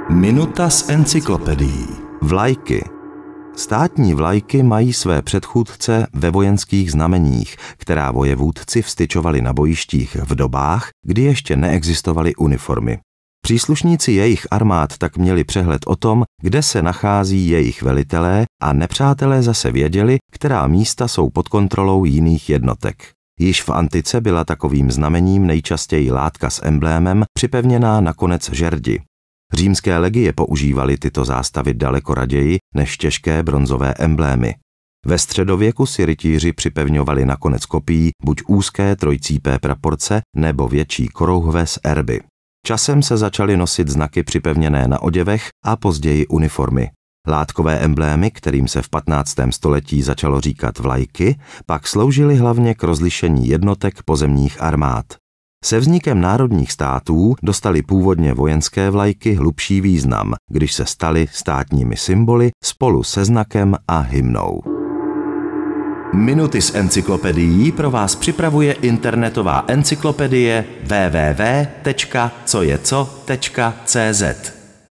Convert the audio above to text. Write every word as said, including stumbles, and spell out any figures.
Minuta z encyklopedií. Vlajky. Státní vlajky mají své předchůdce ve vojenských znameních, která vojevůdci vztyčovali na bojištích v dobách, kdy ještě neexistovaly uniformy. Příslušníci jejich armád tak měli přehled o tom, kde se nachází jejich velitelé, a nepřátelé zase věděli, která místa jsou pod kontrolou jiných jednotek. Již v antice byla takovým znamením nejčastěji látka s emblémem připevněná na konec žerdi. Římské legie používaly tyto zástavy daleko raději než těžké bronzové emblémy. Ve středověku si rytíři připevňovali na konec kopií buď úzké trojcípé praporce nebo větší korouhve s erby. Časem se začaly nosit znaky připevněné na oděvech a později uniformy. Látkové emblémy, kterým se v patnáctém století začalo říkat vlajky, pak sloužily hlavně k rozlišení jednotek pozemních armád. Se vznikem národních států dostaly původně vojenské vlajky hlubší význam, když se staly státními symboly spolu se znakem a hymnou. Minuty z encyklopedií pro vás připravuje internetová encyklopedie w w w tečka co je co tečka cé zet.